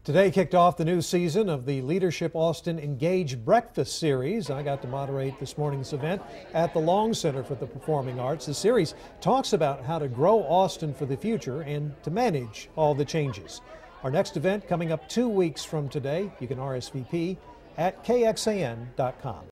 Today kicked off the new season of the Leadership Austin Engage Breakfast Series. I got to moderate this morning's event at the Long Center for the Performing Arts. The series talks about how to grow Austin for the future and to manage all the changes. Our next event coming up 2 weeks from today. You can RSVP at KXAN.com.